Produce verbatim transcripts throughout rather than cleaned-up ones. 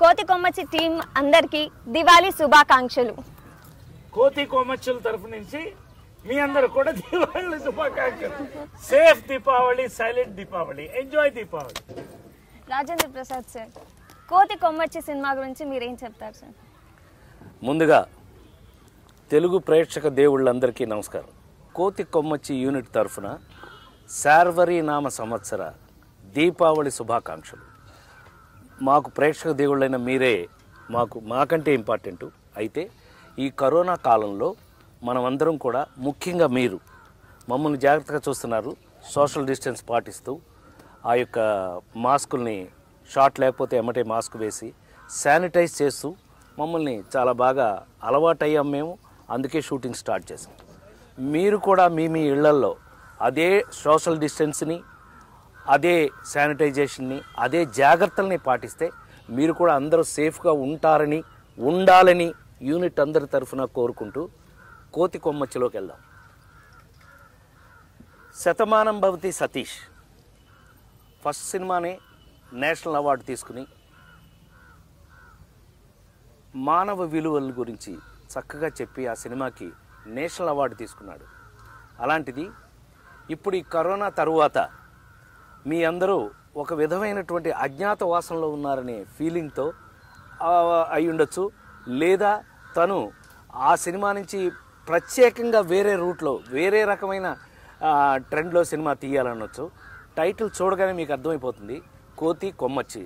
కోతి కొమ్మచ్చి టీం అందరికీ దివాళీ శుభాకాంక్షలు. కోతి కొమ్మచ్చుల తరఫు నుంచి మీ అందరూ కూడా దీపావళి శుభాకాంక్షలు. Safe Deepavali, silent Deepavali, enjoy Deepavali. Rajendra Prasad sir, Kothi Kommachi cinema గురించి మీరేం చెప్తారు సార్? ముందుగా తెలుగు ప్రేక్షక దేవుళ్ళందరికీ నమస్కారం. కోతి కొమ్మచ్చి యూనిట్ తరఫున శార్వరి నామ సంవత్సర దీపావళి శుభాకాంక్షలు. మాకు ప్రేక్షక దేవుళ్ళైన మీరే మాకు మాకంటే ఇంపార్టెంటు. అయితే ఈ కరోనా కాలంలో మనమందరం కూడా, ముఖ్యంగా మీరు మమ్మల్ని జాగ్రత్తగా చూస్తున్నారు. సోషల్ డిస్టెన్స్ పాటిస్తూ ఆ యొక్క మాస్కుల్ని, షార్ట్ లేకపోతే ఎమ్మటే మాస్క్ వేసి శానిటైజ్ చేస్తూ మమ్మల్ని చాలా బాగా అలవాటయ్యాం మేము. అందుకే షూటింగ్ స్టార్ట్ చేసాం. మీరు కూడా మీ మీ ఇళ్లల్లో అదే సోషల్ డిస్టెన్స్ని, అదే శానిటైజేషన్ని, అదే జాగ్రత్తల్ని పాటిస్తే మీరు కూడా అందరూ సేఫ్గా ఉంటారని, ఉండాలని యూనిట్ అందరి తరఫున కోరుకుంటూ కోతి కొమ్మచ్చిలోకి వెళ్దాం. శతమానం భవతి సతీష్ ఫస్ట్ సినిమానే నేషనల్ అవార్డు తీసుకుని మానవ విలువల గురించి చక్కగా చెప్పి ఆ సినిమాకి నేషనల్ అవార్డు తీసుకున్నాడు. అలాంటిది ఇప్పుడు ఈ కరోనా తరువాత మీ అందరూ ఒక విధమైనటువంటి అజ్ఞాతవాసంలో ఉన్నారనే ఫీలింగ్తో అయి ఉండొచ్చు, లేదా తను ఆ సినిమా నుంచి ప్రత్యేకంగా వేరే రూట్లో, వేరే రకమైన ట్రెండ్లో సినిమా తీయాలనొచ్చు. టైటిల్ చూడగానే మీకు అర్థమైపోతుంది, కోతి కొమ్మచ్చి.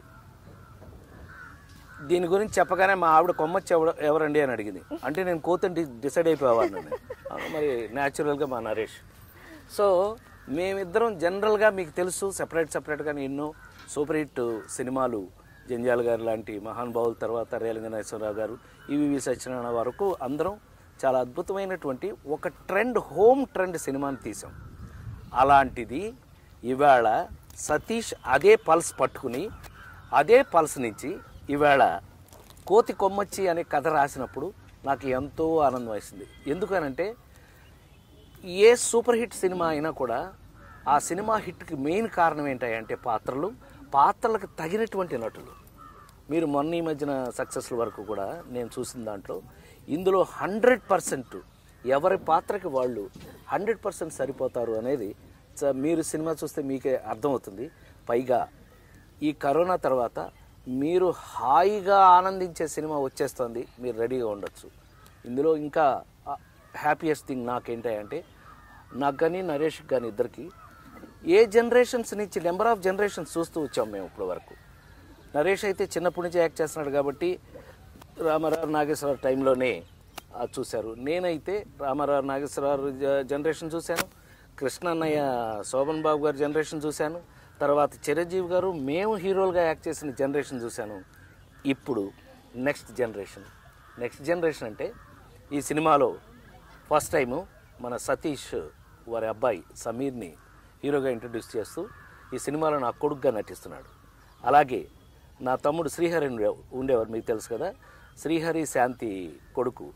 దీని గురించి చెప్పగానే మా ఆవిడ కొమ్మచ్చి ఎవరు ఎవరండి అని అడిగింది. అంటే నేను కోతిని డిసైడ్ అయిపోయేవాడిని. మరి న్యాచురల్గా మా నరేష్. సో మేమిద్దరం జనరల్గా మీకు తెలుసు, సెపరేట్ సెపరేట్గా ఎన్నో సూపర్ హిట్ సినిమాలు, జంజాల్ గారు లాంటి మహానుభావుల తర్వాత రేలంగ నాగేశ్వరరావు గారు, ఈవీవి సత్యనారాయణ వరకు అందరం చాలా అద్భుతమైనటువంటి ఒక ట్రెండ్, హోమ్ ట్రెండ్ సినిమాని తీసాం. అలాంటిది ఇవాళ సతీష్ అదే పల్స్ పట్టుకుని, అదే పల్స్ నుంచి ఇవాళ కోతి కొమ్మచ్చి అనే కథ రాసినప్పుడు నాకు ఎంతో ఆనందం వేసింది. ఎందుకనంటే ఏ సూపర్ హిట్ సినిమా అయినా కూడా ఆ సినిమా హిట్కి మెయిన్ కారణం ఏంటంటే పాత్రలు, పాత్రలకు తగినటువంటి నటులు. మీరు మొన్న ఈ మధ్యన సక్సెస్ల వరకు కూడా నేను చూసిన దాంట్లో ఇందులో హండ్రెడ్ పర్సెంట్ ఎవరి పాత్రకి వాళ్ళు హండ్రెడ్ పర్సెంట్ సరిపోతారు అనేది మీరు సినిమా చూస్తే మీకే అర్థమవుతుంది. పైగా ఈ కరోనా తర్వాత మీరు హాయిగా ఆనందించే సినిమా వచ్చేస్తుంది, మీరు రెడీగా ఉండొచ్చు. ఇందులో ఇంకా హ్యాపీయెస్ట్ థింగ్ నాకేంటంటే, నాకు కానీ నరేష్కి కానీ ఇద్దరికి ఏ జనరేషన్స్ నుంచి నెంబర్ ఆఫ్ జనరేషన్స్ చూస్తూ వచ్చాం మేము ఇప్పటి వరకు. నరేష్ అయితే చిన్నప్పటి నుంచి యాక్ట్ చేస్తున్నాడు కాబట్టి రామారావు నాగేశ్వరరావు టైంలోనే చూశారు. నేనైతే రామారావు నాగేశ్వరరావు జనరేషన్ చూశాను, కృష్ణన్నయ్య శోభన్ బాబు గారి జనరేషన్ చూశాను, తర్వాత చిరంజీవి గారు మేము హీరోలుగా యాక్ట్ చేసిన జనరేషన్ చూశాను. ఇప్పుడు నెక్స్ట్ జనరేషన్. నెక్స్ట్ జనరేషన్ అంటే ఈ సినిమాలో ఫస్ట్ టైము మన సతీష్ వారి అబ్బాయి సమీర్ని హీరోగా ఇంట్రడ్యూస్ చేస్తూ ఈ సినిమాలో నా కొడుకుగా నటిస్తున్నాడు. అలాగే నా తమ్ముడు శ్రీహరి ఉండేవారు, మీకు తెలుసు కదా, శ్రీహరి శాంతి కొడుకు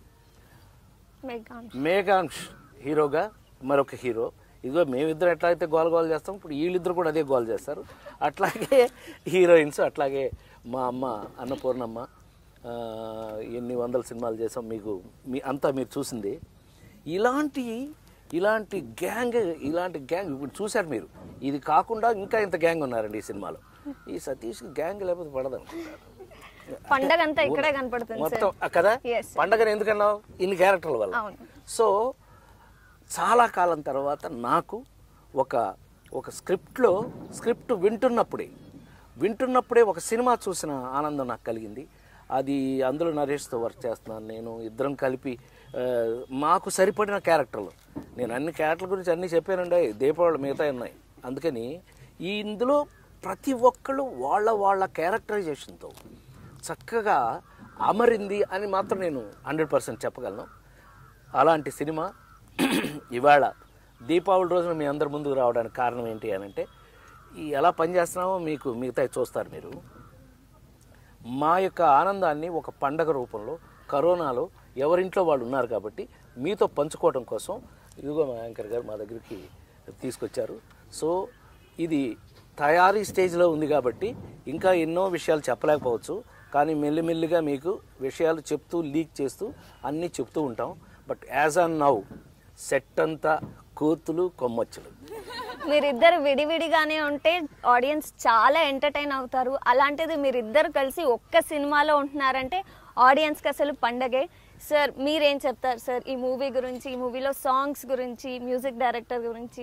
మేఘాంష్ హీరోగా మరొక హీరో. ఇదిగో మేమిద్దరు ఎట్లా అయితే గోల్ గోల్ చేస్తాం, ఇప్పుడు వీళ్ళిద్దరు కూడా అదే గోల్ చేస్తారు. అట్లాగే హీరోయిన్స్, అట్లాగే మా అమ్మ అన్నపూర్ణమ్మ, ఎన్ని వందల సినిమాలు చేసాం, మీకు మీ అంతా మీరు చూసింది. ఇలాంటి ఇలాంటి గ్యాంగ్ ఇలాంటి గ్యాంగ్ ఇప్పుడు చూశారు మీరు. ఇది కాకుండా ఇంకా ఇంత గ్యాంగ్ ఉన్నారండి ఈ సినిమాలో. ఈ సతీష్కి గ్యాంగ్ లేకపోతే పడదనుకుంటారు. పండగ అంతా ఇక్కడే కనపడుతుంది మొత్తం కదా. పండగను ఎందుకన్నావు? ఇన్ని క్యారెక్టర్ల వల్ల. సో చాలా కాలం తర్వాత నాకు ఒక ఒక స్క్రిప్ట్లో స్క్రిప్ట్ వింటున్నప్పుడే వింటున్నప్పుడే ఒక సినిమా చూసిన ఆనందం నాకు కలిగింది. అది అందులో నరేష్తో వర్క్ చేస్తున్నాను నేను. ఇద్దరం కలిపి మాకు సరిపడిన క్యారెక్టర్లు, నేను అన్ని క్యారెక్టర్ల గురించి అన్నీ చెప్పానండి, దీపావళి మిగతా ఉన్నాయి. అందుకని ఈ ఇందులో ప్రతి ఒక్కళ్ళు వాళ్ళ వాళ్ళ క్యారెక్టరైజేషన్తో చక్కగా అమరింది అని మాత్రం నేను హండ్రెడ్ పర్సెంట్ చెప్పగలను. అలాంటి సినిమా ఇవాళ దీపావళి రోజున మీ అందరి ముందుకు రావడానికి కారణం ఏంటి అని అంటే, ఈ ఎలా పనిచేస్తున్నామో మీకు మిగతా చూస్తారు మీరు. మా యొక్క ఆనందాన్ని ఒక పండగ రూపంలో కరోనాలో ఎవరింట్లో వాళ్ళు ఉన్నారు కాబట్టి మీతో పంచుకోవడం కోసం ఇదిగో మా యాంకర్ గారు మా దగ్గరికి తీసుకొచ్చారు. సో ఇది తయారీ స్టేజ్లో ఉంది కాబట్టి ఇంకా ఎన్నో విషయాలు చెప్పలేకపోవచ్చు. కానీ మెల్లిమెల్లిగా మీకు విషయాలు చెప్తూ లీక్ చేస్తూ అన్నీ చెప్తూ ఉంటాం. But as on now set అంతా కోతులు కొమ్మచ్చులు. మీరిద్దరు విడివిడిగానే ఉంటే ఆడియన్స్ చాలా ఎంటర్టైన్ అవుతారు. అలాంటిది మీరిద్దరు కలిసి ఒక్క సినిమాలో ఉంటున్నారంటే ఆడియన్స్కి అసలు పండగే. సార్ మీరేం చెప్తారు సార్ ఈ మూవీ గురించి, ఈ మూవీలో సాంగ్స్ గురించి, మ్యూజిక్ డైరెక్టర్ గురించి?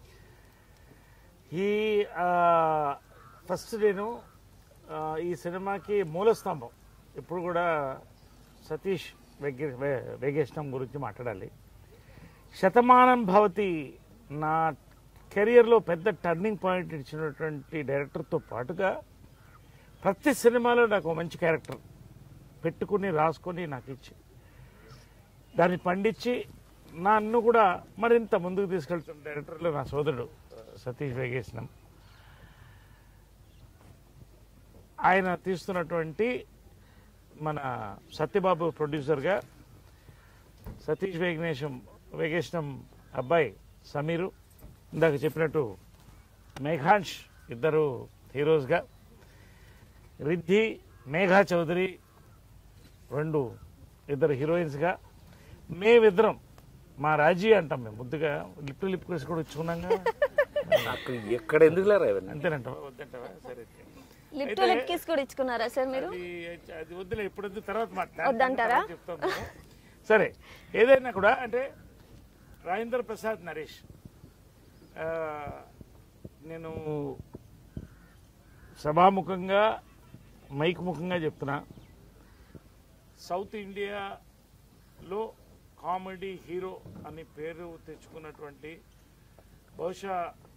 ఈ ఫస్ట్ నేను ఈ సినిమాకి మూల స్తంభం ఇప్పుడు కూడా సతీష్ వెగే వెగేష్ణం గురించి మాట్లాడాలి. శతమానం భవతి నా కెరియర్లో పెద్ద టర్నింగ్ పాయింట్ ఇచ్చినటువంటి డైరెక్టర్తో పాటుగా ప్రతి సినిమాలో నాకు మంచి క్యారెక్టర్ పెట్టుకుని రాసుకొని నాకు ఇచ్చి దాన్ని పండించి నన్ను కూడా మరింత ముందుకు తీసుకెళ్తున్న డైరెక్టర్లో నా సోదరుడు సతీష్ వెగేష్ణం. ఆయన తీస్తున్నటువంటి మన సత్యబాబు ప్రొడ్యూసర్గా సతీష్ వెగేషం వెగేష్ణం అబ్బాయి సమీరు, ఇందాక చెప్పినట్టు మేఘాంష్ ఇద్దరు హీరోస్గా, రిద్ధి మేఘా చౌదరి రెండు ఇద్దరు హీరోయిన్స్గా, మేమిద్దరం మా రాజీ అంటాం మేము ముద్దుగా లిప్ లిప్ కేసు కూడా ఇచ్చుకున్నాగా. ఎక్కడ ఎందుకు లేరా అంతేనంటావా వద్దంటావా? సరే లిప్ టు లిప్ కిస్ కూడా ఇచ్చుకున్నారా సార్ మీరు? అది వద్దులే, ఇప్పుడు వద్దు, తర్వాత వద్దంటారా? చెప్తాను. సరే ఏదైనా కూడా అంటే రాజేంద్ర ప్రసాద్ నరేష్, నేను సభాముఖంగా మైక్ ముఖంగా చెప్తున్నా, సౌత్ ఇండియాలో కామెడీ హీరో అని పేరు తెచ్చుకున్నటువంటి బహుశా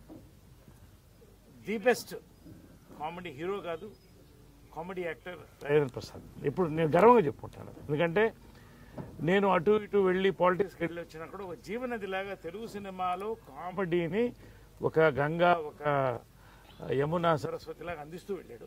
ది బెస్ట్ కామెడీ హీరో కాదు కామెడీ యాక్టర్ రాజేంద్ర ప్రసాద్. ఇప్పుడు నేను గర్వంగా చెప్పుకుంటాను, ఎందుకంటే నేను అటు ఇటు వెళ్ళి పాలిటిక్స్కి వెళ్ళి వచ్చినా కూడా ఒక జీవనదిలాగా తెలుగు సినిమాలో కామెడీని ఒక గంగా, ఒక యమున, సరస్వతిలాగా అందిస్తూ వెళ్ళాడు.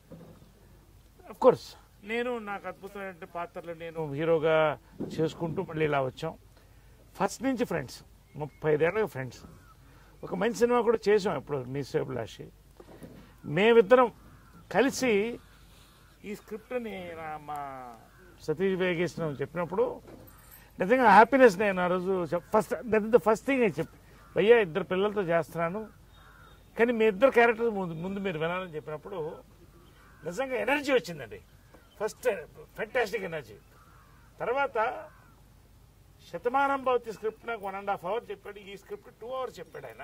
అఫ్ కోర్స్ నేను నాకు అద్భుతమైన పాత్రలు నేను హీరోగా చేసుకుంటూ మళ్ళీ ఇలా వచ్చాం. ఫస్ట్ నుంచి ఫ్రెండ్స్, ముప్పై ఐదేళ్ళగా ఫ్రెండ్స్. ఒక మంచి సినిమా కూడా చేసాం ఇప్పుడు మీ సేబులాషి. మేమిద్దరం కలిసి ఈ స్క్రిప్ట్ని మా సతీష్ వెగేష్ణం చెప్పినప్పుడు నిజంగా హ్యాపీనెస్. నేను ఆ రోజు first that is the first thing అని చెప్పి, భయ్యా ఇద్దరు పిల్లలతో చేస్తున్నాను కానీ మీ ఇద్దరు క్యారెక్టర్స్ ముందు ముందు మీరు వినాలని చెప్పినప్పుడు నిజంగా ఎనర్జీ వచ్చిందండి. First fantastic energy. తర్వాత శతమానం భవతి స్క్రిప్ట్ నాకు వన్ అండ్ హాఫ్ అవర్ చెప్పాడు, ఈ స్క్రిప్ట్ టూ అవర్స్ చెప్పాడు ఆయన.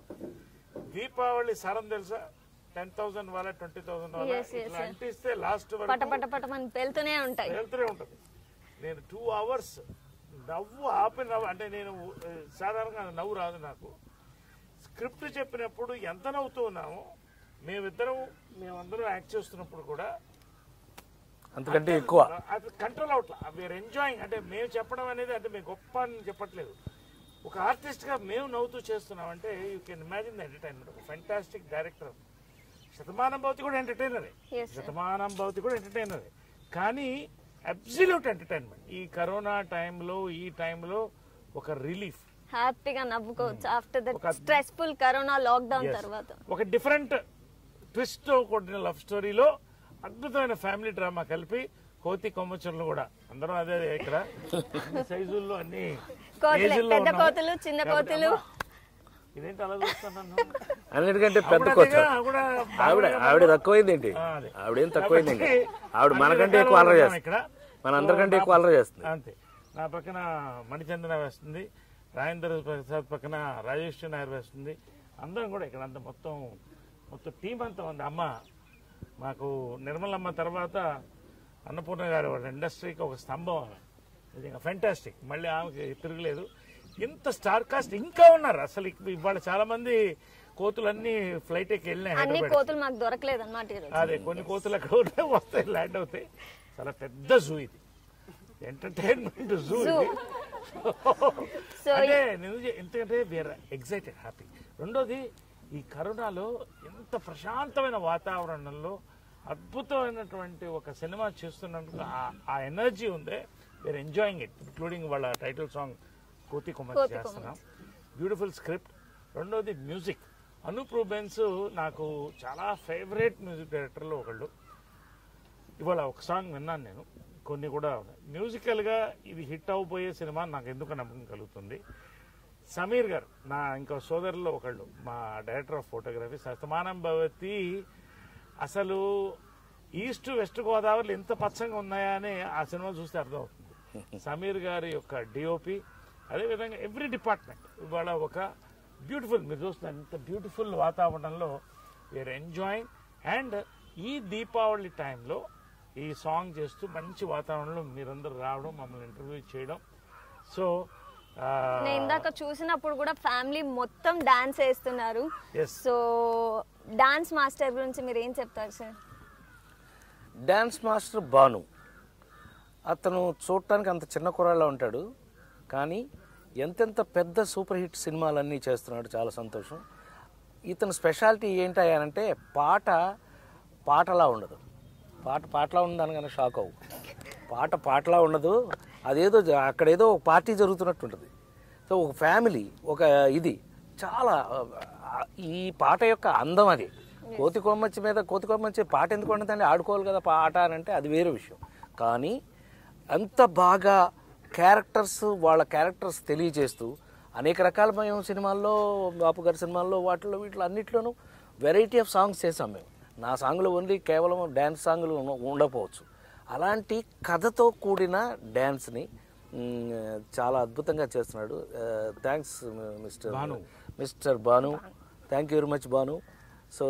దీపావళి సారం తెలుసా, టెన్ థౌసండ్ వాళ్ళ ట్వంటీ థౌసండ్ వాళ్ళ ఇట్లా అంటిస్తే లాస్ట్ వెళ్తూనే ఉంటాయి వెళ్తూనే ఉంటుంది. నేను టూ అవర్స్ నవ్వు ఆపి నవ్వు అంటే నేను సాధారణంగా నవ్వు రాదు నాకు. స్క్రిప్ట్ చెప్పినప్పుడు ఎంత నవ్వుతూ ఉన్నామో మేమిద్దరం మేమందరం యాక్ట్ చేస్తున్నప్పుడు కూడా అంతకంటే ఎక్కువ అది కంట్రోల్ అవట్లా. We are enjoying. అంటే మేము చెప్పడం అనేది అంటే మేము గొప్ప అని చెప్పట్లేదు, ఒక ఆర్టిస్ట్గా మేము నవ్వుతూ చేస్తున్నాం అంటే you can imagine the entertainment. ఒక ఫెంటాస్టిక్ డైరెక్టర్. శతమానం భవతి కూడా ఎంటర్టైనరే, శతమానం భవతి కూడా ఎంటర్టైనరే, కానీ అబ్సల్యూట్ ఎంటర్టైన్మెంట్. ఈ కరోనా టైంలో ఈ టైంలో ఒక రిలీఫ్, హ్యాపీగా నవ్వుకోవచ్చు after that stressful corona lockdown తర్వాత. ఒక డిఫరెంట్ ట్విస్ట్ కూడిన లవ్ స్టోరీలో అద్భుతమైన ఫ్యామిలీ డ్రామా కలిపి కోతి కొమ్మచర్లు కూడా అందరం అదే ఇక్కడ సైజుల్లో అన్ని పెద్ద కోతులు చిన్న కోతులు. ఇదేంటి అలా చూస్తున్నాను? అన్నిటికంటే పెద్ద కోత ఆవిడ ఆవిడ తక్కువైంది ఏంటి? ఆవిడేం తక్కువైంది, ఆవిడ మనకంటే ఎక్కువ అలర చేస్తుంది, మన అందరికంటే ఎక్కువ అలర చేస్తుంది. అంతే. నా పక్కన మణిచందన వేస్తుంది, రాజేంద్ర ప్రసాద్ పక్కన రాజేష్ నాయర్ వేస్తుంది. అందరం కూడా ఇక్కడ అంతా మొత్తం మొత్తం టీం అంతా ఉంది. అమ్మ మాకు నిర్మలమ్మ తర్వాత అన్నపూర్ణ గారు ఇండస్ట్రీకి ఒక స్తంభం ఆమె, నిజంగా ఫెంటాస్టిక్. మళ్ళీ ఆమెకి తిరగలేదు. ఇంత స్టార్ కాస్ట్ ఇంకా ఉన్నారు. అసలు ఇవాళ చాలా మంది కోతులన్నీ ఫ్లైట్ ఎక్కి వెళ్ళినాయి. కోతులు మాకు దొరకలేదు అన్నమాట. అదే కొన్ని కోతులు అక్కడ ఉంటాయి, వస్తాయి, ల్యాండ్ అవుతాయి. చాలా పెద్ద జూ ఇది, ఎంటర్టైన్మెంట్ జూ ఇది. అంటే ఎందుకంటే వీఆర్ ఎగ్జైటెడ్, హ్యాపీ. రెండోది ఈ కరోనాలో ఎంత ప్రశాంతమైన వాతావరణంలో అద్భుతమైనటువంటి ఒక సినిమా చేస్తున్నందుకు ఆ ఎనర్జీ ఉందే, వీఆర్ ఎంజాయింగ్ ఇట్. ఇంక్లూడింగ్ వాళ్ళ టైటిల్ సాంగ్ కోతి కొమ్మచ్చి చేస్తున్నాం. Beautiful script. రెండోది మ్యూజిక్. అనూప్ రూబెన్స్ నాకు చాలా ఫేవరెట్ మ్యూజిక్ డైరెక్టర్లో ఒకళ్ళు. ఇవాళ ఒక సాంగ్ విన్నాను నేను, కొన్ని కూడా మ్యూజికల్గా ఇది హిట్ అవబోయే సినిమా నాకు ఎందుకు నమ్మకం కలుగుతుంది. సమీర్ గారు నా ఇంకో సోదరుల్లో ఒకళ్ళు, మా director of photography Shatamanam Bhavati, అసలు ఈస్ట్ వెస్ట్ గోదావరిలో ఎంత పచ్చంగా ఉన్నాయా అని ఆ సినిమా చూస్తే అర్థమవుతుంది. సమీర్ గారి యొక్క డిఓపి, అదేవిధంగా ఎవ్రీ డిపార్ట్మెంట్ ఇవాళ ఒక బ్యూటిఫుల్, మీరు చూస్తున్నారు ఇంత బ్యూటిఫుల్ వాతావరణంలో వీఆర్ ఎంజాయింగ్. అండ్ ఈ దీపావళి టైంలో ఈ సాంగ్ చేస్తూ మంచి వాతావరణంలో మీరందరూ రావడం, మమ్మల్ని ఇంటర్వ్యూ చేయడం. సో నేను ఇందాక చూసినప్పుడు కూడా ఫ్యామిలీ మొత్తం డాన్స్ వేస్తున్నారు. సో డాన్స్ మాస్టర్ గురించి మీరు ఏం చెప్తారు సార్? డాన్స్ మాస్టర్ భాను, అతను చూడటానికి అంత చిన్న కుర్రాళ్ళ ఉంటాడు, కానీ ఎంతెంత పెద్ద సూపర్ హిట్ సినిమాలన్నీ చేస్తున్నాడు. చాలా సంతోషం. ఇతని స్పెషాలిటీ ఏంటంటే పాట పాటలా ఉండదు. పాట పాటలా ఉండదానికన్నా షాక్ అవ్వు. పాట పాటలా ఉండదు, అదేదో అక్కడేదో ఒక పార్టీ జరుగుతున్నట్టు ఉంటుంది. సో ఒక ఫ్యామిలీ, ఒక ఇది చాలా, ఈ పాట యొక్క అందం అది. కోతి కొమ్మచ్చి మీద కోతి కొమ్మచ్చి పాట ఎందుకు ఉండదండి, ఆడుకోవాలి కదా పాట అని అంటే అది వేరే విషయం. కానీ అంత బాగా క్యారెక్టర్స్, వాళ్ళ క్యారెక్టర్స్ తెలియజేస్తూ అనేక రకాల మేము సినిమాల్లో, బాపు గారి సినిమాల్లో, వాటిలో వీటిలో అన్నిట్లోనూ వెరైటీ ఆఫ్ సాంగ్స్ చేసాం మేము. నా సాంగ్లో ఓన్లీ కేవలం డ్యాన్స్ సాంగ్లు ఉండకపోవచ్చు, అలాంటి కథతో కూడిన డ్యాన్స్ని చాలా అద్భుతంగా చేస్తున్నాడు. Thanks mister Bhanu, mister Bhanu thank you very much Bhanu. So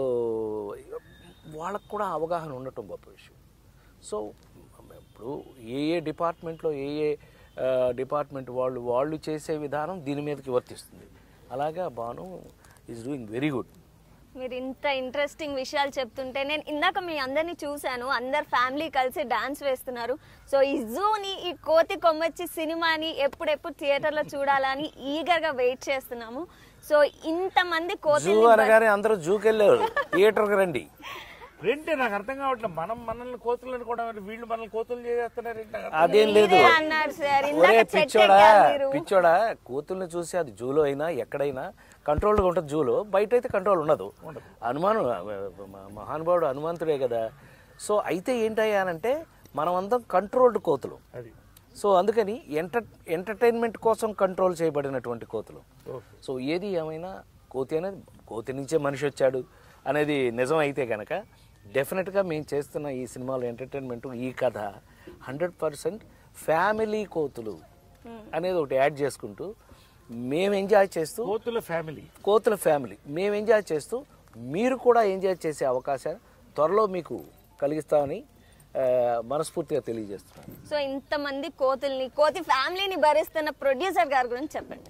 వాళ్ళకు కూడా అవగాహన ఉండటం గొప్ప విషయం. సో ఇప్పుడు ఏ ఏ డిపార్ట్మెంట్లో ఏ ఏ డిపార్ట్మెంట్ వాళ్ళు వాళ్ళు చేసే విధానం దీని మీదకి వర్తిస్తుంది. అలాగా Bhanu is doing very good. మీరు ఇంత ఇంట్రెస్టింగ్ విషయాలు చెప్తుంటే నేను ఇందాక మీ అందరినీ చూశాను, అందరు ఫ్యామిలీ కలిసి డాన్స్ వేస్తున్నారు. సో ఈ జూని, ఈ కోతి కొమ్మచ్చి సినిమాని ఎప్పుడెప్పుడు థియేటర్లో చూడాలని ఈగర్గా వెయిట్ చేస్తున్నాము. సో ఇంతమంది కోతి అనగానే అందరూ జూకి వెళ్ళారు, థియేటర్కి రండి. ఏంటి నాకు అర్థం కావట్లేదు, మనం మనల్ని కోతులు అనుకోవడం, వీళ్ళు మనల్ని కోతులు చేస్తున్నారు. అదేం లేదు, ఒరే పిచ్చోడా మీరు. పిచ్చోడా కోతుల్ని చూసి అది జూలో అయినా ఎక్కడైనా కంట్రోల్గా ఉంటుంది. జూలో బయట అయితే కంట్రోల్ ఉండదు. హనుమాను మహానుభావుడు హనుమంతుడే కదా. సో అయితే ఏంటయ్యానంటే మనం అందరం కంట్రోల్డ్ కోతులు. అది సో అందుకని ఎంటర్ ఎంటర్టైన్మెంట్ కోసం కంట్రోల్ చేయబడినటువంటి కోతులు. సో ఏది ఏమైనా కోతి అనేది, కోతి నుంచే మనిషి వచ్చాడు అనేది నిజం అయితే కనుక డెఫినెట్గా మేము చేస్తున్న ఈ సినిమాలో ఎంటర్టైన్మెంట్, ఈ కథ హండ్రెడ్ పర్సెంట్ ఫ్యామిలీ కోతులు అనేది ఒకటి యాడ్ చేసుకుంటూ మేము ఎంజాయ్ చేస్తూ, కోతుల ఫ్యామిలీ కోతుల ఫ్యామిలీ మేము ఎంజాయ్ చేస్తూ మీరు కూడా ఎంజాయ్ చేసే అవకాశాన్ని త్వరలో మీకు కలిగిస్తామని మనస్ఫూర్తిగా తెలియజేస్తున్నాను. సో ఇంతమంది కోతుల్ని, కోతి ఫ్యామిలీని భరిస్తున్న ప్రొడ్యూసర్ గారి గురించి చెప్పండి.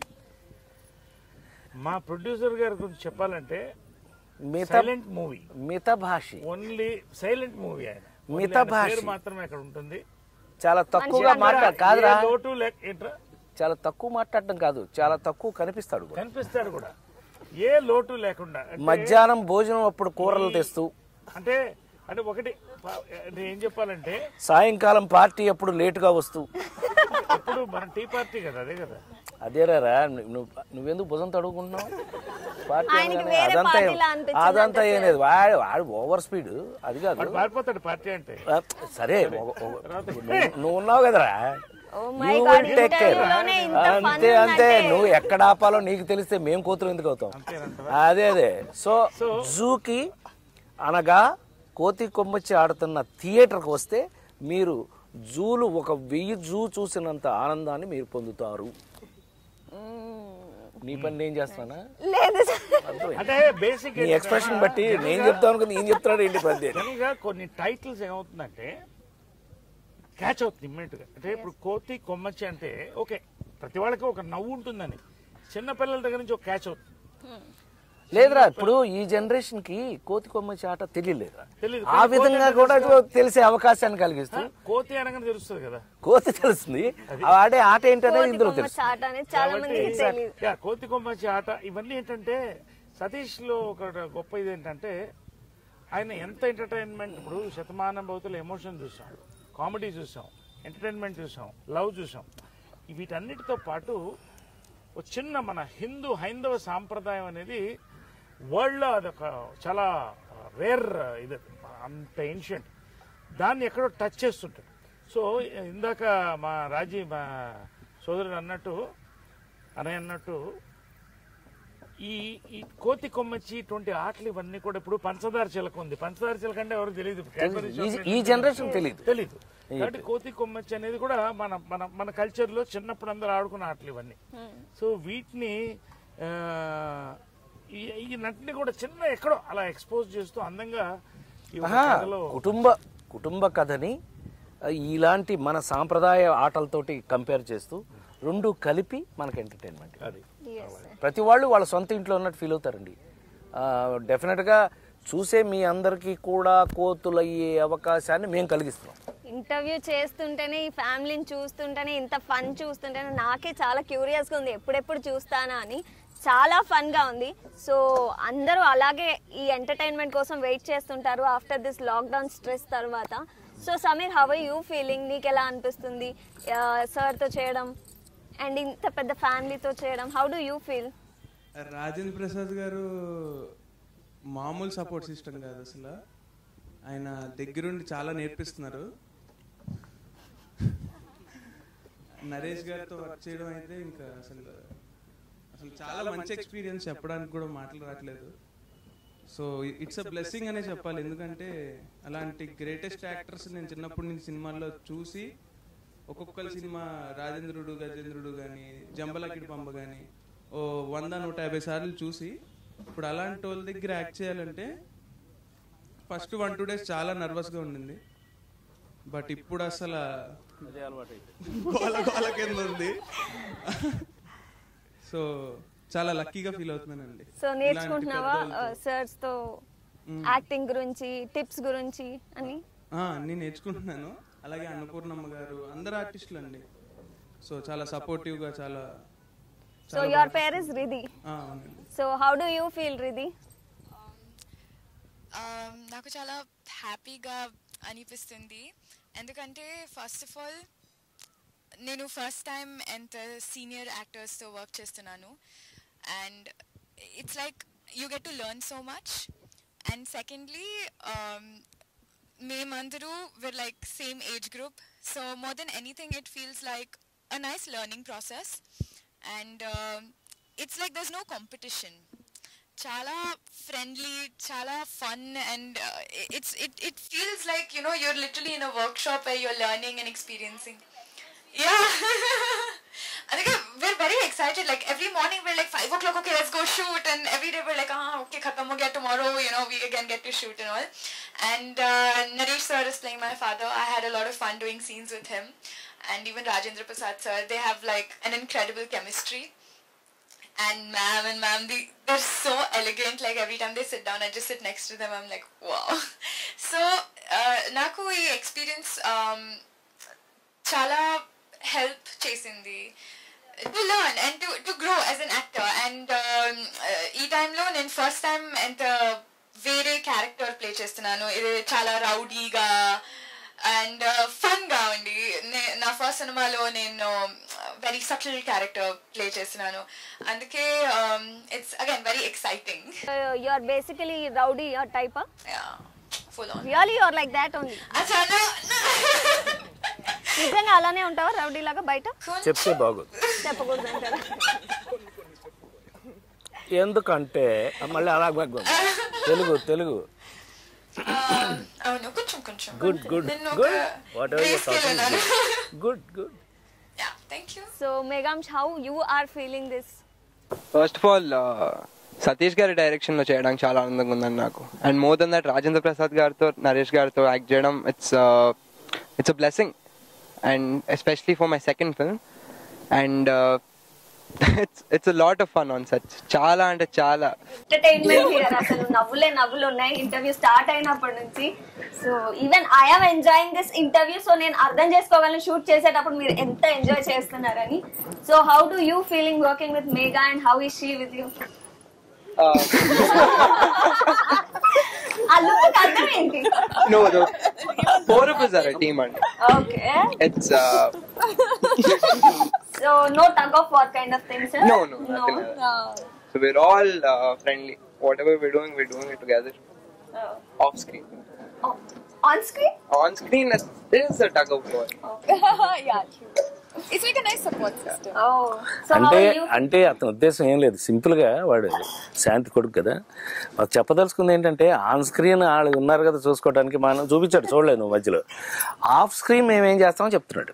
మా ప్రొడ్యూసర్ గారి గురించి చెప్పాలంటే మిత సైలెంట్ మూవీ, మిత భాషి, ఓన్లీ సైలెంట్ మూవీ. ఆయన మిత భాషి మాత్రమే అక్కడ ఉంటుంది. చాలా తక్కువగా మాట్లాడు కాదురా, లోటు ఏంట్రా, చాలా తక్కువ మాట్లాడటం కాదు, చాలా తక్కువ కనిపిస్తాడు కనిపిస్తాడు కూడా, ఏ లోటు లేకుండా. మధ్యాహ్నం భోజనం అప్పుడు కూరలు తెస్తూ, అంటే అంటే ఒకటి అంటే ఏం చెప్పాలంటే సాయంకాలం పార్టీ అప్పుడు లేటుగా వస్తూ, ఇప్పుడు మన టీ పార్టీ కదా, అదే కదా. అదేరా నువ్వు నువ్వెందుకు భుజం తడుగుకుంటున్నావు? పార్టీ అదంతా అదంతా ఏం లేదు, వాడు వాడు ఓవర్ స్పీడ్ అది కాదు, పారిపోతాడు పార్టీ అంటే. సరే నువ్వు ఉన్నావు కదరా, అంతే అంతే, నువ్వు ఎక్కడ ఆపాలో నీకు తెలిస్తే మేము కూతురు ఎందుకు అవుతాం. అదే అదే. సో జూకి అనగా కోతి కొమ్మచ్చి ఆడుతున్న థియేటర్కి వస్తే మీరు జూలు ఒక వెయ్యి జూ చూసినంత ఆనందాన్ని మీరు పొందుతారు. నీ పని నేను చేస్తానా? అంటే బేసిక్ నీ ఎక్స్ప్రెషన్ బట్టి నేను చెప్తాను అనుకుని నేను చెప్తాడు ఏంటి పని. కొన్ని టైటిల్స్ ఏమవుతుందంటే క్యాచ్ అవుతుంది ఇమ్మీడియట్ గా. అంటే ఇప్పుడు కోతి కొమ్మచ్చి అంటే ఓకే, ప్రతి వాళ్ళకి ఒక నవ్వు ఉంటుందని, చిన్నపిల్లల దగ్గర నుంచి ఒక క్యాచ్ అవుతుంది. లేదురా, ఇప్పుడు ఈ జనరేషన్ కి కోతి కొమ్మచ్చి ఆట తెలియలేదురా, ఆ విధంగా కూడా తెలిసే అవకాశాన్ని కలిగిస్తూ. కోతి అనగానే తెలుస్తుంది కదా, కోతి తెలుస్తుంది, ఆడే ఆట ఏంటనేది ఇందులో తెలుస్తుంది. కోతి కొమ్మచ్చి ఆట ఇవన్నీ ఏంటంటే సతీష్ లో ఒక గొప్ప ఇది ఏంటంటే ఆయన ఎంత ఎంటర్టైన్మెంట్. ఇప్పుడు శతమానం భవతుల ఎమోషన్ చూసాం, కామెడీ చూసాం, ఎంటర్టైన్మెంట్ చూసాం, లవ్ చూసాం. వీటన్నిటితో పాటు ఒక చిన్న మన హిందూ హైందవ సాంప్రదాయం అనేది వరల్డ్లో అదొక చాలా రేర్ ఇది, అంత ఏన్షియంట్. దాన్ని ఎక్కడో టచ్ చేస్తుంటాడు. సో ఇందాక మా రాజీ మా సోదరుడు అన్నట్టు అనయ్య అన్నట్టు ఈ ఈ కోతి కొమ్మచ్చి ఇటువంటి ఆటలు ఇవన్నీ కూడా ఇప్పుడు పంచదార చిలక ఉంది. పంచదార చిలక అంటే ఎవరికి తెలియదు, ఈ జనరేషన్ తెలియదు తెలీదు. కాబట్టి కోతి కొమ్మచ్చి అనేది కూడా మన మన మన కల్చర్ లో చిన్నప్పుడు అందరూ ఆడుకున్న ఆటలు ఇవన్నీ. సో వీటిని ఈ నటిని కూడా చిన్న ఎక్కడో అలా ఎక్స్పోజ్ చేస్తూ అందంగా కుటుంబ కుటుంబ కథని ఇలాంటి మన సాంప్రదాయ ఆటలతోటి కంపేర్ చేస్తూ రెండు కలిపి మనకి ఎంటర్టైన్మెంట్. అది ప్రతి వాళ్ళు వాళ్ళ సొంత ఇంట్లో ఉన్నట్టు ఫీల్ అవుతారండి. డెఫినెట్గా చూసే మీ అందరికీ కూడా కోతులయ్యే అవకాశాన్ని మేము కలిగిస్తున్నాం. ఇంటర్వ్యూ చేస్తుంటేనే ఈ ఫ్యామిలీని చూస్తుంటేనే ఇంత ఫన్ చూస్తుంటేనే నాకే చాలా క్యూరియస్గా ఉంది ఎప్పుడెప్పుడు చూస్తానా అని. చాలా ఫన్గా ఉంది. సో అందరూ అలాగే ఈ ఎంటర్టైన్మెంట్ కోసం వెయిట్ చేస్తుంటారు ఆఫ్టర్ దిస్ లాక్డౌన్ స్ట్రెస్ తర్వాత. So Sameer, how are you feeling? నీకు ఎలా అనిపిస్తుంది సార్తో చేయడం అండ్ ఇంత పెద్ద ఫ్యామిలీతో చేయడం? How do you feel? Rajendra Prasad గారు మామూలు సపోర్ట్ సిస్టమ్ కాదు అసలు. ఆయన దగ్గరుండి చాలా నేర్పిస్తున్నారు. నరేష్ గారితో వర్క్ చేయడం అయితే ఇంకా అసలు అసలు చాలా మంచి ఎక్స్పీరియన్స్, చెప్పడానికి కూడా మాటలు రావట్లేదు. సో ఇట్స్ అ బ్లెస్సింగ్ అనే చెప్పాలి. ఎందుకంటే అలాంటి గ్రేటెస్ట్ యాక్టర్స్ నేను చిన్నప్పటి నుంచి సినిమాల్లో చూసి ఒక్కొక్కరి సినిమా రాజేంద్రుడు గజేంద్రుడు కానీ జంబలకిడి పంబ కానీ ఓ వంద నూట యాభై సార్లు చూసి ఇప్పుడు అలాంటి వాళ్ళ దగ్గర యాక్ట్ చేయాలంటే ఫస్ట్ వన్ టూ డేస్ చాలా నర్వస్గా ఉండింది. బట్ ఇప్పుడు అసలు గోల గోల కింద ఉంది. సో చాలా లక్కీగా ఫీల్ అవుతున్నానండి. సో నేర్చుకుంటున్నావా సర్స్ తో యాక్టింగ్ గురించి, టిప్స్ గురించి అని? అన్ని నేర్చుకుంటున్నాను. అలాగే అన్నపూర్ణమ్మ గారు అందరు ఆర్టిస్టులు అండి. సో చాలా సపోర్టివ్ గా చాలా. So your pair is Ridhi. So how do you feel Ridhi? నాకు చాలా హ్యాపీగా అనిపిస్తుంది. ఎందుకంటే ఫస్ట్ ఆఫ్ ఆల్ నేను ఫస్ట్ టైం ఎంత సీనియర్ యాక్టర్స్తో వర్క్ చేస్తున్నాను. And it's like you get to learn so much. And secondly మేమందరూ we're like same age group, so more than anything it feels like a nice learning process. And uh, it's like there's no competition. Chala friendly, chala fun, and uh, it's it it feels like, you know, you're literally in a workshop where you're learning and experiencing. Yeah. I think we're very excited. Like every morning we're like five o'clock, okay, let's go shoot, and every day we're like, ah, okay, khatam ho gaya, tomorrow, you know, we again get to shoot and all. And uh, Naresh sir is playing my father. I had a lot of fun doing scenes with him, and even Rajendra Prasad sir. They have like an incredible chemistry. And ma'am and ma'am, they, they're so elegant. Like every time they sit down, I just sit next to them. I'm like, wow. So, uh, naku ee experience um, chala help chesindi to learn and to to grow as an actor. And um, uh, ee time lo nen first time and vere character play chestunanu. Idi chala rowdy ga and fun గా ఉంది. నా first సినిమాలో నేను very subtle character play చేస్తున్నాను. అందుకే it's again very exciting. You are basically rowdy type? Yeah, full on. Really you are like that only? అచ్చా, నిజంగా అలానే ఉంటావా రౌడీ లాగా బయట? చెప్తే బాగోదు, చెప్పకూడదు అంటారా? ఎందుకంటే మళ్ళీ అలా తెలుగు తెలుగు అవును, కొంచెం కొంచెం. Good good good whatever you talking. Good good. Yeah, thank you. So Meghansh, how you are feeling this? First of all Satish గారి డైరెక్షన్ లో చేయడానికి చాలా ఆనందంగా ఉందండి నాకు. And more than that Rajendra Prasad గారితో నరేష్ గారితో యాక్ట్ చేయడం, it's it's a blessing. And especially for my second film. And it's it's a lot of fun on set. చాలా అంటే చాలా ఎంటర్టైన్మెంట్ హియర్. అసలు నవ్వులే నవ్వులు ఉన్నాయి ఇంటర్వ్యూ స్టార్ట్ అయినప్పటి నుంచి. So even I am enjoying this interview. So నేను అర్థం చేసుకోగలను షూట్ చేసేటప్పుడు మీరు ఎంత ఎంజాయ్ చేస్తున్నారని. So how do you feeling working with Megha and how is she with you? ఆ లుక్ అర్థం ఏంటి? No, the four of us are a team and okay, it's uh so no tug of war kind of thing, sir? No, no, nothing like that. No. So we're all uh, friendly. Whatever we're doing, we're doing it together. Oh. Off screen. Oh. On screen? On screen, it is a tug of war. Yeah, true. It's like a nice support system. Oh. So how అంటే are you? అంటే అతని ఉద్దేశం ఏం లేదు, సింపుల్గా వాడు శాంతి కొడుకు కదా, మాకు చెప్పదలుచుకుంది ఏంటంటే ఆన్ స్క్రీన్ వాళ్ళు ఉన్నారు కదా చూసుకోవడానికి, మనం చూపించాడు చూడలేదు నువ్వు మధ్యలో, ఆఫ్ స్క్రీన్ మేము ఏం చేస్తామో చెప్తున్నాడు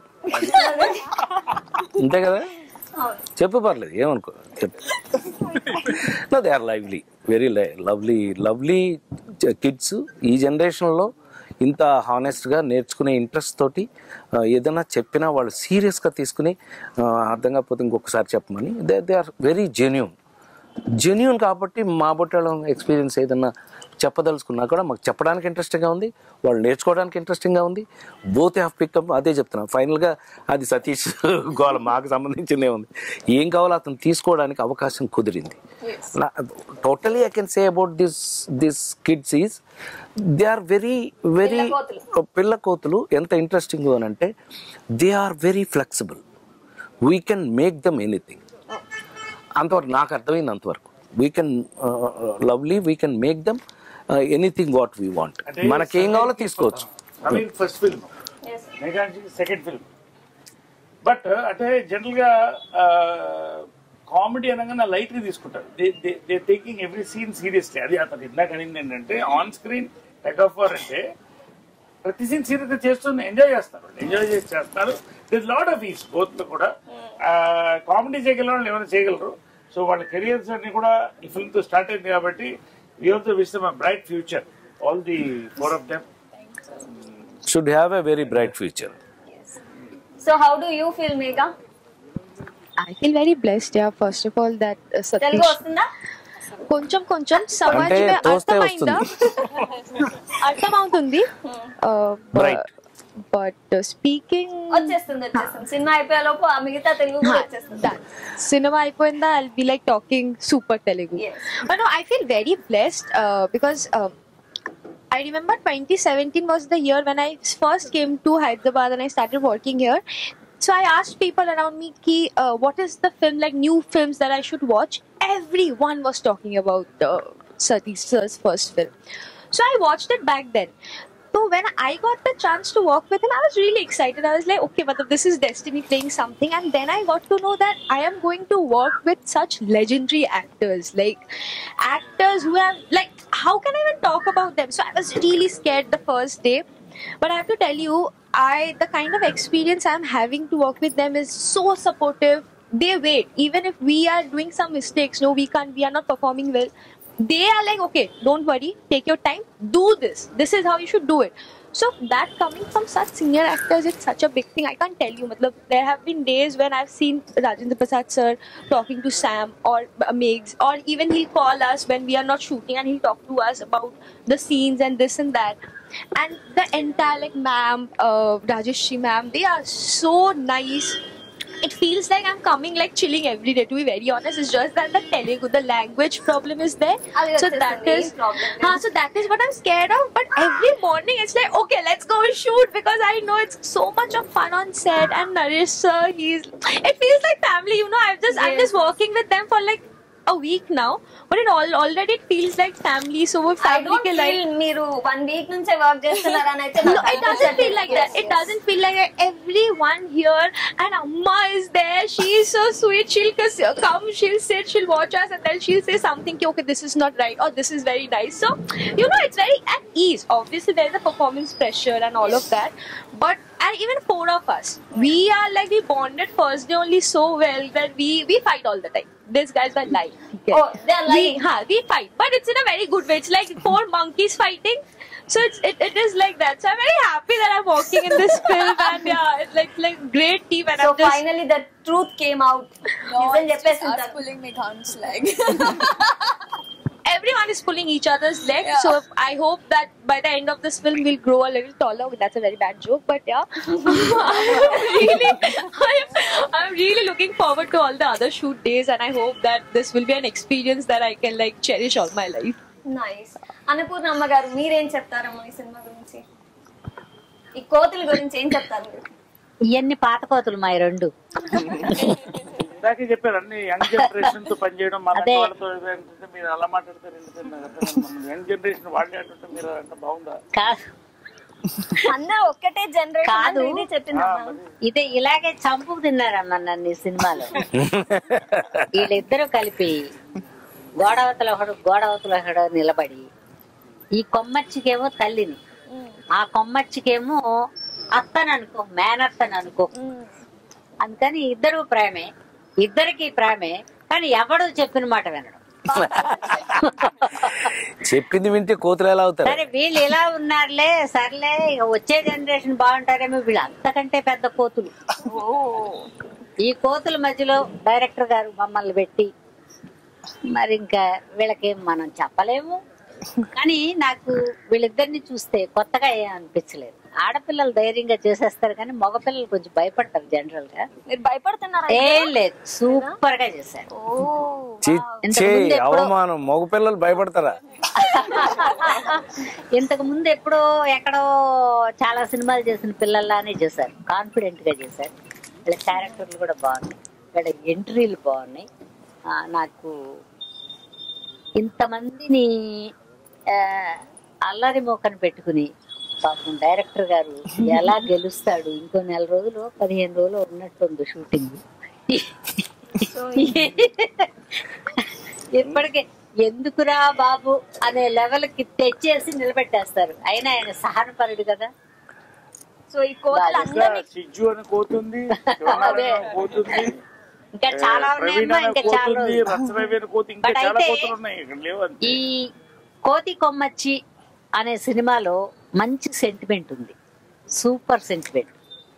అంతే కదా. చెప్పు పర్లేదు ఏమనుకో చెప్పు. No they are lovely, very lovely lovely kids. ఈ జనరేషన్లో ఇంత హానెస్ట్గా నేర్చుకునే ఇంట్రెస్ట్ తోటి ఏదైనా చెప్పినా వాళ్ళు సీరియస్గా తీసుకుని అర్థం కాకపోతే ఇంకొకసారి చెప్పమని, they they are very genuine genuine కాబట్టి మా బొట్టాళ్ళ ఎక్స్పీరియన్స్ ఏదన్నా చెప్పదలుచుకున్నా కూడా మాకు చెప్పడానికి ఇంట్రెస్టింగ్గా ఉంది, వాళ్ళు నేర్చుకోవడానికి ఇంట్రెస్టింగ్గా ఉంది. Both have pickup. అదే చెప్తున్నాను ఫైనల్గా, అది సతీష్ గోల మాకు సంబంధించిందే ఉంది. ఏం కావాలో అతను తీసుకోవడానికి అవకాశం కుదిరింది. Totally I can say about this this kids is they are very very పిల్ల కోతులు. ఎంత ఇంట్రెస్టింగ్ అని అంటే they are very flexible, we can make them anything. అంతవరకు నాకు అర్థమైంది, అంతవరకు we can lovely we can make them anything what we want. మనకేం కావాలో తీసుకోవచ్చు. First film, Megaji second film. But అంటే జనరల్గా కామెడీ అనగానే లైట్గా తీసుకుంటారు. They taking every scene seriously. అది అతను ఇందాక అనింది ఏంటంటే on screen take off for అంటే ప్రతి సీన్ సీరియస్గా చేస్తూ ఎంజాయ్ చేస్తారు, ఎంజాయ్ చేసి చేస్తారు. This lot of is both లో కూడా. కామెడీ చేయగలిగిన వాళ్ళు ఎవరైనా చేయగలరు. సో వాళ్ళ కెరియర్స్ అన్ని కూడా ఈ ఫిల్మ్ తో స్టార్ట్ అయింది కాబట్టి we also wish them a bright future. All the four of them should have a very bright future. So how do you feel, Megha? I feel very blessed, yeah. First of all, that uh, Satish. Telugu వస్తుందా? కొంచెం కొంచెం సమజ్ మే అర్థమైందా, అర్థమవుతుంది. But speaking వచ్చేస్తుంది వచ్చేస్తుంది cinema అయిపోయేలోపు ఆ మిగతా తెలుగు కూడా వచ్చేస్తుంది. సినిమా అయిపోయిందా I'll be like talking super Telugu. But no, I feel very blessed because I remember twenty seventeen was the year when I first came to Hyderabad and I started working here. So I asked people around me, ki, uh, what is the film, like new films that I should watch? Everyone was talking about uh, Satish sir's first film. So I watched it back then. So when I got the chance to work with him, I was really excited. I was like, okay, but this is destiny playing something. And then I got to know that I am going to work with such legendary actors, like actors who have, like, how can I even talk about them? So I was really scared the first day. But I have to tell you, I the kind of experience I'm having to work with them is so supportive. They wait. Even if we are doing some mistakes, no, we can't, we are not performing well, they are like, okay, don't worry, take your time, do this. This is how you should do it. So that coming from such senior actors, it's such a big thing. I can't tell you. Matlab, there have been days when I've seen Rajendra Prasad sir talking to Sam or uh, Megs, or even he'll call us when we are not shooting and he'll talk to us about the scenes and this and that. And the entire, like, ma'am, uh, Rajeshri ma'am, they are so nice. It feels like I'm coming, like, chilling every day, to be very honest. It's just that the Telugu, the language problem is there. So that is, हाँ, so that is what I'm scared of. But every morning it's like, okay, let's go shoot, because I know it's so much of fun on set. And Naresh sir, he's, it feels like family, you know. I've just, I'm just working with them for like a week now, but it all already it feels like family. So we I don't feel like మీరు one week నుంచే work చేస్తున్నారని అయితే no, it doesn't feel like that. It doesn't feel like that. Everyone here, and Amma is there. She is so sweet. She'll come, she'll sit, she'll watch us, and then she'll say something, okay, this is not right, or this is very nice. So you know, it's very at ease. Obviously there is a performance pressure and all of that, but and even four of us, we are like, we bonded first day only so well that we we fight all the time. These guys are lying. Okay. Oh, they are lying. We, ha, we fight, but it's in a very good way. It's like four monkeys fighting. So it's, it, it is like that. So I'm very happy that I'm working in this film, and yeah, it's like like great team. And so I'm just, finally the truth came out. No, Isn't it's just us it? pulling Meghan's leg. everyone is pulling each other's legs. Yeah. So I hope that by the end of this film we'll grow a little taller. That's a very bad joke, but yeah. I'm really, I'm, I'm really looking forward to all the other shoot days, and I hope that this will be an experience that I can like cherish all my life. Nice. Annapurnamma గారు మీరేం చెప్తారమ్మా ఈ cinema గురించి, ఈ కోతుల గురించి ఏం చెప్తారు మీరు? ఇవన్నీ పాత కోతులు మా రెండు. ఇందాకే చెప్పారు అన్ని యంగ్ జనరేషన్ తో పనిచేయడం, మన వాళ్ళతో మీరు అలా మాట్లాడతారు. యంగ్ జనరేషన్ వాళ్ళే అంటుంటే మీరు అంత బాగుందా? అందరూ ఒక్కటే జనరేషన్ కాదు. ఇది చెప్పిందమ్మా. ఇదే ఇలాగే చంపు తిన్నారమ్మా నన్ను ఈ సినిమాలో. వీళ్ళిద్దరూ కలిపి గోడవతల ఒకడు గోడవతల ఒకడు నిలబడి, ఈ కొమ్మచ్చికేమో తల్లిని, ఆ కొమ్మచ్చికేమో అత్తని అనుకో, మేనత్తని అనుకో. అందుకని ఇద్దరు ప్రేమే, ఇద్దరికి ప్రేమే, కానీ ఎవడు చెప్పిన మాట వినడం. చెప్పింది వింటే కోతులు ఎలా అవుతారు? సరే వీళ్ళు ఇలా ఉన్నారులే, సర్లే ఇక వచ్చే జనరేషన్ బాగుంటారేమో, వీళ్ళు అంతకంటే పెద్ద కోతులు. ఈ కోతుల మధ్యలో డైరెక్టర్ గారు మమ్మల్ని పెట్టి, మరి ఇంకా వీళ్ళకేం మనం చెప్పలేము. కానీ నాకు వీళ్ళిద్దరిని చూస్తే కొత్తగా ఏం అనిపించలేదు. ఆడపిల్లలు ధైర్యంగా చేసేస్తారు, కానీ మగపిల్లలు కొంచెం భయపడతారు జనరల్ గా. మీరు భయపడుతున్నారా? ఏం లేదు, సూపర్ గా చేశారు. అవమానం, మగపిల్లలు భయపడతారా? ఇంతకు ముందు ఎప్పుడో ఎక్కడో చాలా సినిమాలు చేసిన పిల్లల్లానే చేశారు, కాన్ఫిడెంట్ గా చేశారు. వీళ్ళ క్యారెక్టర్లు కూడా బాగున్నాయి, వీళ్ళ ఎంట్రీలు బాగున్నాయి. నాకు ఇంతమందిని అల్లరి మోకని పెట్టుకుని పాపం డైరెక్టర్ గారు ఎలా గెలుస్తాడు, ఇంకో నెల రోజులు పదిహేను రోజులు ఉన్నట్టుంది షూటింగ్. ఇప్పటికే ఎందుకురా బాబు అనే లెవెల్ కి తెచ్చేసి నిలబెట్టేస్తారు. అయినా ఆయన సహనపరుడు కదా. సో ఈ కోతులు సిజ్జు అని కోతుంది, అదే ఇంకా చాలా ఉన్నాయమ్మా, ఇంకా చాలా బట్ అయితే ఈ కోతి కొమ్మచ్చి అనే సినిమాలో మంచి సెంటిమెంట్ ఉంది, సూపర్ సెంటిమెంట్.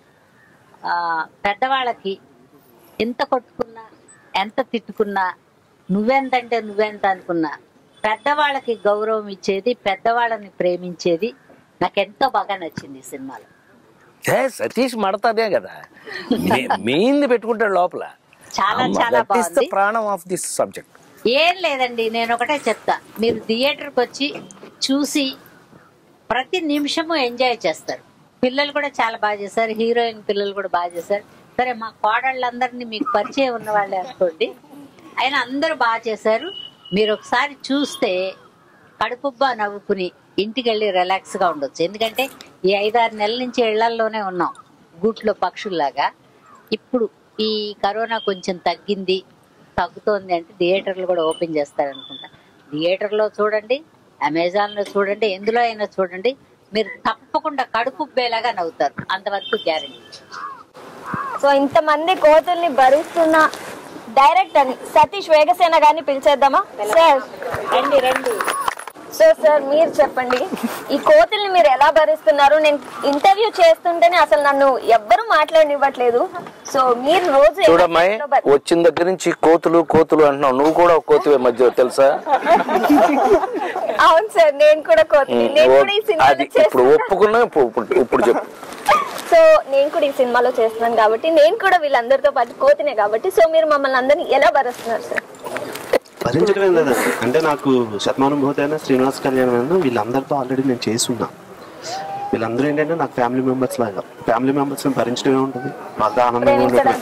పెద్దవాళ్ళకి ఎంత కొట్టుకున్నా, ఎంత తిట్టుకున్నా, నువ్వెంతంటే నువ్వెంత అనుకున్నా, పెద్దవాళ్ళకి గౌరవం ఇచ్చేది, పెద్దవాళ్ళని ప్రేమించేది నాకు ఎంతో బాగా నచ్చింది ఈ సినిమాలో. సతీష్ మడతాదే కదా మెయిన్ పెట్టుకుంటాడు లోపల. చాలా చాలా బాగుంది. ప్రాణం ఆఫ్ దిస్ సబ్జెక్ట్ ఏం లేదండి, నేను ఒకటే చెప్తా, మీరు థియేటర్కి వచ్చి చూసి ప్రతి నిమిషము ఎంజాయ్ చేస్తారు. పిల్లలు కూడా చాలా బాగా చేశారు, హీరోయిన్ పిల్లలు కూడా బాగా చేశారు. సరే మా కోడళ్ళందరినీ మీకు పరిచయం ఉన్న వాళ్ళే అనుకోండి, అయినా అందరూ బాగా చేశారు. మీరు ఒకసారి చూస్తే కడుపుబ్బా నవ్వుకుని ఇంటికి వెళ్ళి రిలాక్స్ గా ఉండొచ్చు. ఎందుకంటే ఈ ఐదారు నెలల నుంచి ఇళ్లల్లోనే ఉన్నాం గూట్లో పక్షుల్లాగా. ఇప్పుడు ఈ కరోనా కొంచెం తగ్గింది, తగ్గుతోంది అంటే థియేటర్లు కూడా ఓపెన్ చేస్తారనుకుంటా. థియేటర్లో చూడండి, అమెజాన్లో చూడండి, ఎందులో అయినా చూడండి, మీరు తప్పకుండా కడుపుబ్బేలాగా నవ్వుతారు, అంతవరకు గ్యారెంటీ. సో ఇంతమంది కోతుల్ని భరిస్తున్న డైరెక్టర్ సతీష్ వేగసేన గారిని పిలిచేద్దామా సార్? రండి రండి. సో సార్ మీరు చెప్పండి, ఈ కోతుల్ని మీరు ఎలా భరిస్తున్నారు? నేను ఇంటర్వ్యూ చేస్తుంటేనే అసలు నన్ను ఎవ్వరూ మాట్లాడనివ్వట్లేదు. సో మీరు రోజు చూడమ్మాయి, వచ్చిన దగ్గర నుంచి కోతులు కోతులు అంటున్నావు, నువ్వు కూడా ఒక కోతువే మధ్య తెలుసా? అవును సార్, నేను కూడా కోతుని. నేను కూడా ఈ సినిమాలో ఇప్పుడు ఒప్పుకున్నా, ఇప్పుడు చెప్పు. సో నేను కూడా ఈ సినిమాలో చేస్తున్నాను కాబట్టి, నేను కూడా వీళ్ళందరితో పాటు కోతినే కాబట్టి, సో మీరు మమ్మల్ని అందరినీ ఎలా భరిస్తున్నారు సార్? భరించడమే లేదండి, అంటే నాకు శతమానం భూతైనా శ్రీనివాస్ కళ్యాణ్ అయినా వీళ్ళందరితో ఆల్రెడీ నేను చేస్తున్నా. వీళ్ళందరూ ఏంటంటే నాకు ఫ్యామిలీ మెంబర్స్ లాగా, ఫ్యామిలీ మెంబర్స్ భరించడమే ఉంటుంది, వాళ్ళ ఆనందంగా ఉండటం.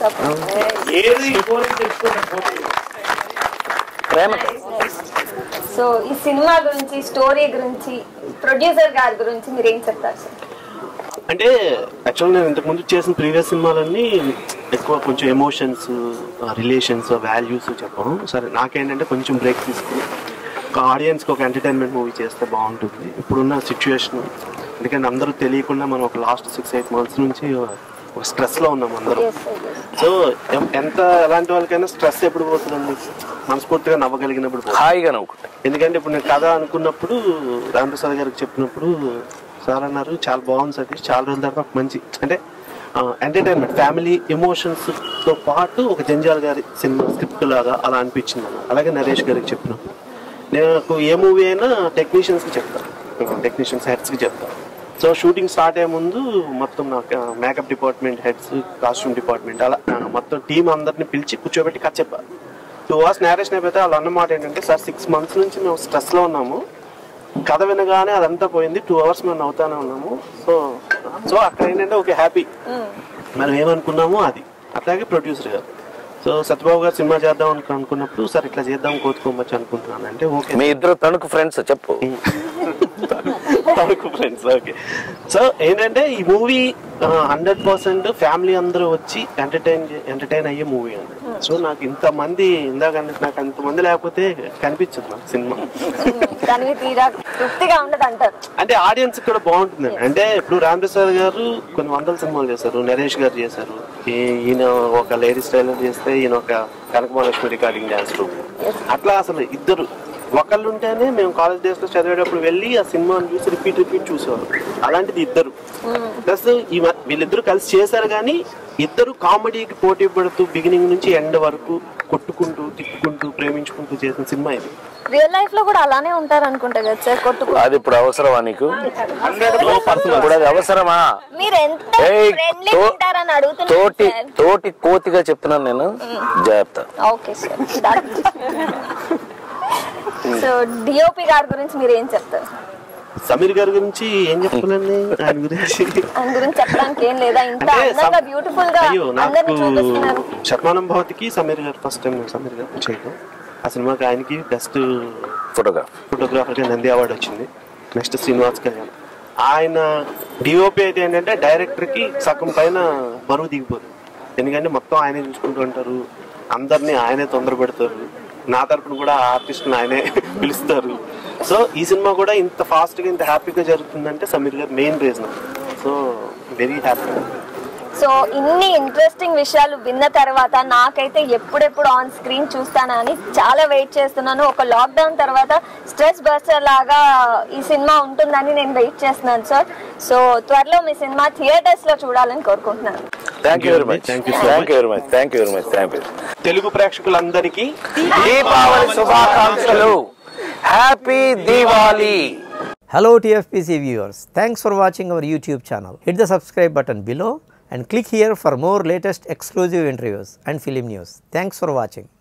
సో ఈ సినిమా గురించి, స్టోరీ గురించి, ప్రొడ్యూసర్ గారి గురించి మీరు ఏం చెప్తారు సార్? అంటే యాక్చువల్గా నేను ఇంతకుముందు చేసిన ప్రీవియస్ సినిమాలన్నీ ఎక్కువ కొంచెం ఎమోషన్స్, రిలేషన్స్, వాల్యూస్ చెప్పడం. సరే నాకేంటంటే కొంచెం బ్రేక్ తీసుకుని ఒక ఆడియన్స్కి ఒక ఎంటర్టైన్మెంట్ మూవీ చేస్తే బాగుంటుంది ఇప్పుడున్న సిచ్యువేషన్. ఎందుకంటే అందరూ తెలియకుండా మనం ఒక లాస్ట్ సిక్స్ ఎయిట్ మంత్స్ నుంచి ఒక స్ట్రెస్లో ఉన్నాం అందరూ. సో ఎంత ఎలాంటి వాళ్ళకైనా స్ట్రెస్ ఎప్పుడు పోతుందండి? మనస్ఫూర్తిగా నవ్వగలిగినప్పుడు హాయిగా నవ్వుకుంటా. ఎందుకంటే ఇప్పుడు నేను కథ అనుకున్నప్పుడు రామప్రసాద్ గారికి చెప్పినప్పుడు సార్ అన్నారు చాలా బాగుంది సతీష్, చాలా రోజుల తర్వాత మంచి అంటే ఎంటర్టైన్మెంట్, ఫ్యామిలీ ఎమోషన్స్తో పాటు ఒక జంజాల్ గారి సినిమా స్క్రిప్ట్ లాగా అలా అనిపించింది అన్న. అలాగే నరేష్ గారికి చెప్పినప్పుడు నాకు ఏ మూవీ అయినా టెక్నీషియన్స్కి చెప్తాను, టెక్నీషియన్స్ హెడ్స్కి చెప్తాను. సో షూటింగ్ స్టార్ట్ అయ్యే ముందు మొత్తం నాకు makeup department heads, costume department అలా మొత్తం టీం అందరిని పిలిచి కూర్చోబెట్టి కథ చెప్పారు. టూ అవర్స్ నేరేషన్ అయిపోతే వాళ్ళు అన్నమాట ఏంటంటే, సార్ సిక్స్ మంత్స్ నుంచి మేము స్ట్రెస్లో ఉన్నాము, కథ వినగానే అదంతా పోయింది, టూ అవర్స్ మేము నవ్వుతానే ఉన్నాము. సో సో అక్కడ ఏంటంటే ఒక హ్యాపీ, మనం ఏమనుకున్నామో అది. అట్లాగే ప్రొడ్యూసర్ గారు, సో సత్యబాబు గారు సినిమా చేద్దాం అని అనుకున్నప్పుడు సార్ ఇట్లా చేద్దాం కోతుకోమచ్చు అనుకుంటున్నాను అంటే ఓకే. మీ ఇద్దరు తణుకు ఫ్రెండ్స్ చెప్పు. అంతవరకు ఫ్రెండ్స్. ఓకే. సో ఏంటంటే ఈ మూవీ హండ్రెడ్ పర్సెంట్ ఫ్యామిలీ అందరూ వచ్చి ఎంటర్టైన్ ఎంటర్టైన్ అయ్యే మూవీ అండి. సో నాకు ఇంతమంది ఇందాక నాకు అంతమంది లేకపోతే కనిపించదు నాకు సినిమా. అంటే ఆడియన్స్ కూడా బాగుంటుందండి. అంటే ఇప్పుడు రామ్ ప్రసాద్ గారు కొన్ని వందల సినిమాలు చేశారు, నరేష్ గారు చేశారు, ఈయన ఒక లేడీస్ టైలర్ చేస్తే ఈయన ఒక కనకమహాలక్ష్మి రికార్డింగ్ డాన్స్ రూమ్. అట్లా అసలు ఇద్దరు ఒకళ్ళు ఉంటేనే మేము కాలేజ్ డేస్ లో చదివేటప్పుడు వెళ్ళి ఆ సినిమాని చూసి రిపీట్ రిపీట్ చూసేవారు. అలాంటిది ఇద్దరు ప్లస్ ఈ వీళ్ళిద్దరు కలిసి చేశారు. కానీ ఇద్దరు కామెడీకి పోటీ పడుతూ బిగినింగ్ నుంచి ఎండ్ వరకు కొట్టుకుంటూ తిట్టుకుంటూ ప్రేమించుకుంటూ చేసిన సినిమా ఇది. రియల్ లైఫ్ లో కూడా అలానే ఉంటారు అనుకుంటా కదా సార్ కొట్టుకుంటూ. అది ఇప్పుడు అవసరమా నీకు? ఇప్పుడు అది అవసరమా? మీరు ఎంత ఫ్రెండ్లీ ఉంటారని అడుగుతున్నారు. తోటి తోటి కోతిగా చెప్తున్నాను నేను, జాగ్రత్త. Okay sir. సో డిఓపి గారి గురించి మీరు ఏం చెప్తారు? సమీర్ గారి గురించి ఏం చెప్తానండి, ఆయన గురించి ఆయన గురించి చెప్పడానికి ఏం లేదా? ఇంత అందంగా బ్యూటిఫుల్ గా అందరిని చూపిస్తున్నారు. శతమానం భవతికి సమీర్ గారు ఫస్ట్ టైం సమీర్ గారు చేయడం. ఆ సినిమాకి ఆయనకి బెస్ట్ ఫోటోగ్రాఫ్ ఫోటోగ్రాఫర్కి నంది అవార్డు వచ్చింది. నెక్స్ట్ శ్రీనివాస్ కళ్యాణ్. ఆయన డిఓపి అయితే ఏంటంటే డైరెక్టర్కి సగం పైన బరువు దిగిపోతుంది. ఎందుకంటే మొత్తం ఆయనే చూసుకుంటూ ఉంటారు, అందరినీ ఆయనే తొందర పెడతారు. నా తరపున కూడా ఆర్టిస్ట్ని ఆయనే పిలుస్తారు. సో ఈ సినిమా కూడా ఇంత ఫాస్ట్గా ఇంత హ్యాపీగా జరుగుతుందంటే సమీర్ గారు main reason. So very happy. So ఇన్ని ఇంట్రెస్టింగ్ విషయాలు విన్న తర్వాత నాకైతే ఎప్పుడెప్పుడు ఆన్ స్క్రీన్ చూస్తానని చాలా వెయిట్ చేస్తున్నాను. ఒక లాక్డౌన్ తర్వాత స్ట్రెస్ బస్టర్ లాగా ఈ సినిమా ఉంటుందని నేను వెయిట్ చేస్తున్నాను సార్. సో త్వరలో మీ సినిమా థియేటర్స్ లో చూడాలని కోరుకుంటున్నాను. Thank you very much. Thank you very much. Thank you very much. Thank you. Telugu ప్రేక్షకులందరికీ దీపావళి శుభాకాంక్షలు. Happy Diwali. Hello T F P C viewers, thanks for watching our YouTube channel. Hit the subscribe button below and click here for more latest exclusive interviews and film news. Thanks for watching.